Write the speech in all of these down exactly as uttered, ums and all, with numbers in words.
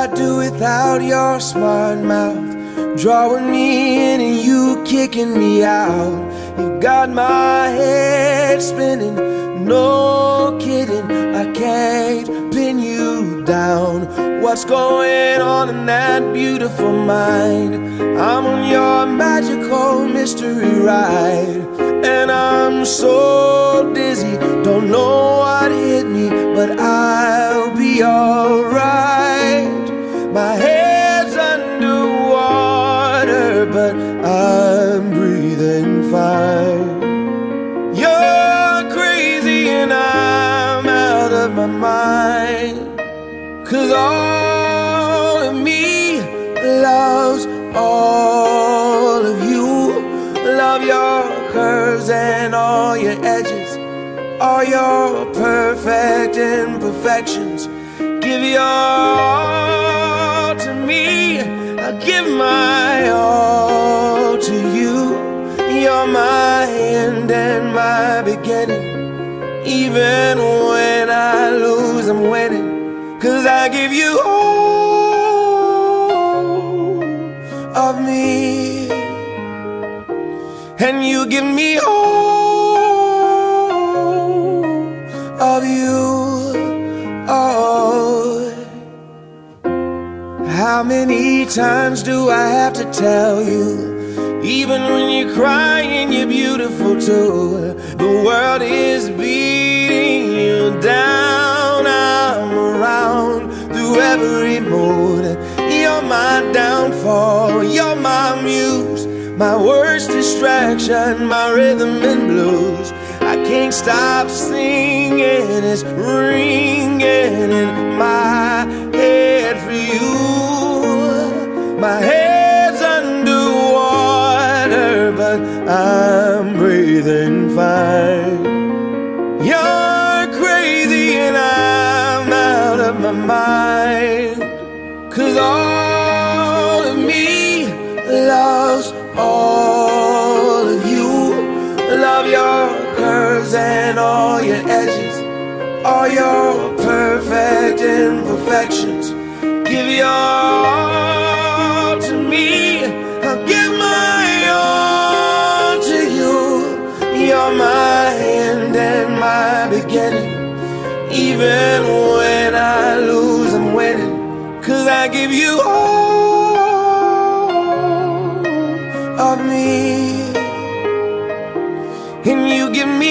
I do without your smart mouth, drawing me in and you kicking me out. You got my head spinning, no kidding, I can't pin you down. What's going on in that beautiful mind? I'm on your magical mystery ride, and I'm so dizzy, don't know what hit me, but I'll be alright. My head's underwater, but I'm breathing fine. You're crazy and I'm out of my mind, 'cause all of me loves all of you. Love your curves and all your edges, all your perfect imperfections. Give your all to me, I'll give my all to you. You're my end and my beginning. Even when I lose, I'm winning, 'cause I give you all of me, and you give me all of you. Oh, how many times do I have to tell you, even when you're crying, you're beautiful too. The world is beating you down, I'm around through every mood. You're my downfall, you're my muse, my worst distraction, my rhythm and blues. I can't stop singing, it's ringing in my head for you. My head's underwater, but I'm breathing fine. You're crazy and I'm out of my mind, 'cause all of me loves all of you. Love your curves and all your edges, all your perfect imperfections. Give your all to me, I'll give my all to you. You're my end and my beginning. Even when I lose, I'm winning, 'cause I give you all of me, and you give me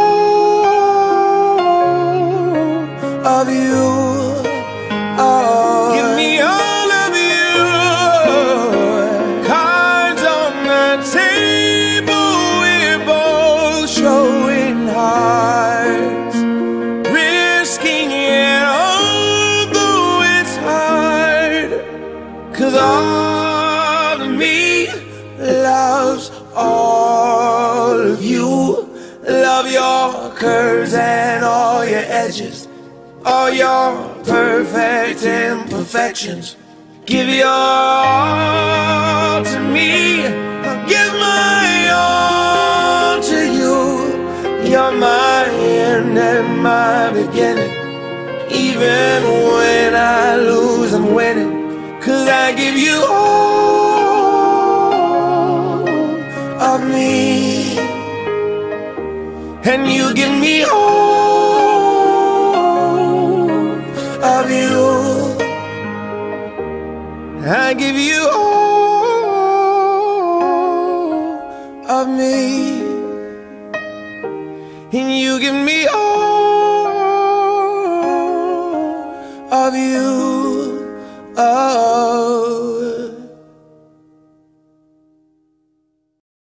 all of you. Oh, give me all of you. Cards on the table, we're both showing hearts, risking it although it's hard, 'cause all of me loves all of you. Love your curves and all your edges, all your perfect imperfections. Give your all to me, I'll give my all to you. You're my end and my beginning. Even when I lose, I'm winning, 'cause I give you all of me, and you give me all of you. I give you all of me, and you give me all of you. Oh.